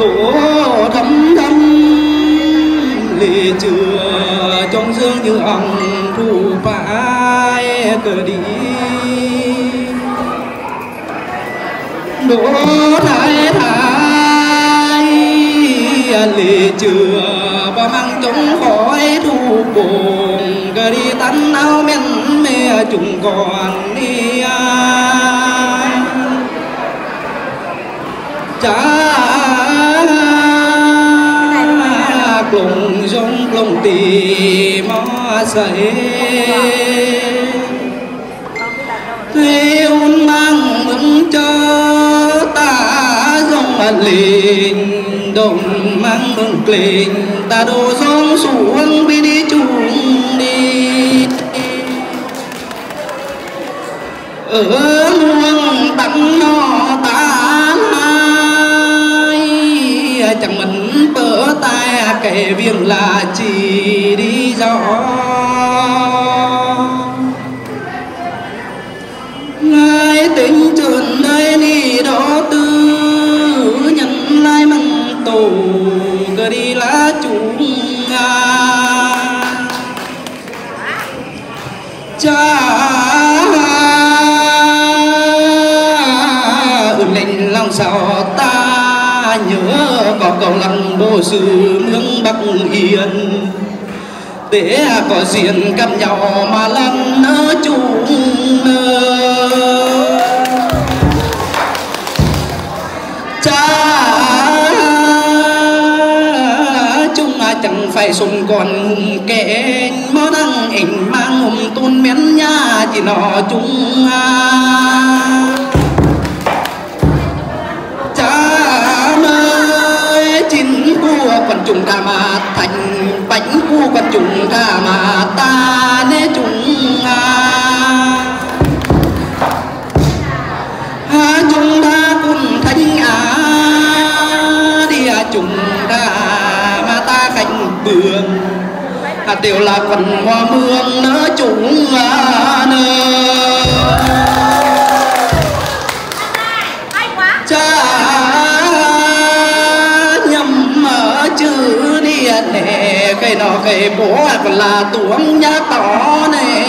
đổ thấm thấm lệ chừa trong dương như ông rủ phải cờ đi đổ thái thái lệ chừa và mang chống khói thu buồn cờ đi tắn áo men mẹ chúng còn đi cha lùng giống lùng tì mó sấy thế ôn mang mừng cho ta dòng mà lên đồng mang mừng lên ta đổ giống xuống vì đi chung đi ở muông tặng nó ta chẳng mình bỡ tay kể việc là chỉ đi rõ ngài tính trường nơi đi đó tư nhận lại măng tổ cơ đi lá chúng cha lệnh lòng sao ta nhớ có cầu lăng bồ sư nương Bắc Yên để có duyên gặp nhau mà lần nữa chung cha chung chẳng phải sùng còn hùng kẻ mó đăng ảnh mang hùng tôn miến nha chỉ nó chung quần chúng ta mà thành bánh cu quần chúng ta mà ta nế chúng chúng ta cùng thành đi chúng ta mà ta cạnh bường đều là quần hoa mương nỡ chúng nè cái nó cái bố còn là tuống nhá tỏ nè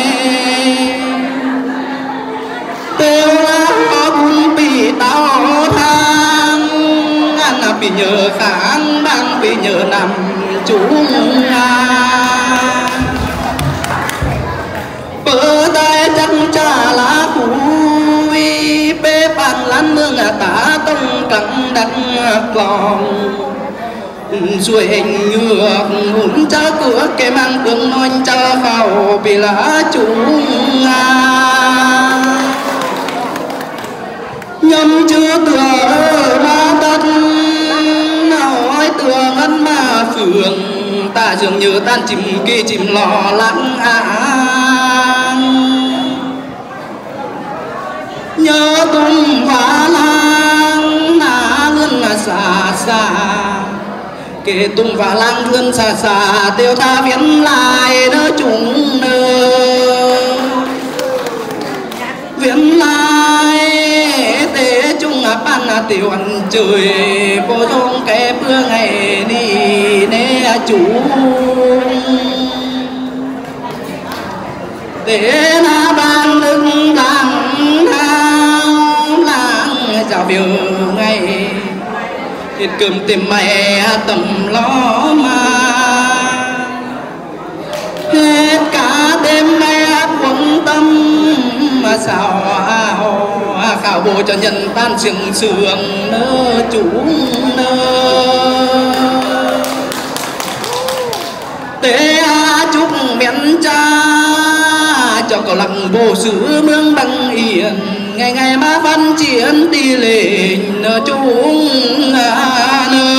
tiêu lá cũng bị tao thang ăn là bị nhờ kháng đang bị nhờ nằm chúng bữa tay chắc cha lá cùi bê bàn lăn mương tả tông cẳng đặng lòng rồi hình ngược hùn cha cửa cái mang đường nói cha khảo bị lá chúng nhâm chưa tựa ma tất nói tựa ngân mà phường ta dường như tan chìm kia chìm lò lắng nhớ tung hóa lang na lươn là xa xa kể tung và lang vươn xa xa tiêu ta viễn lại đỡ chúng nơ viễn lại tế chung ban tiểu ăn trời vô dông cái bữa ngày đi nè chú tế na ban lưng lang thang lang chào biểu ngày thịt cơm tìm mẹ tầm lo mà hết cả đêm nay quấn tâm mà sao khảo bộ cho nhân tan sương sương nơ chúng nơ tế chúc miễn cha cho cậu lặng bộ sứ mương Bắc Yên ngày ngày má văn chiến đi lên chúng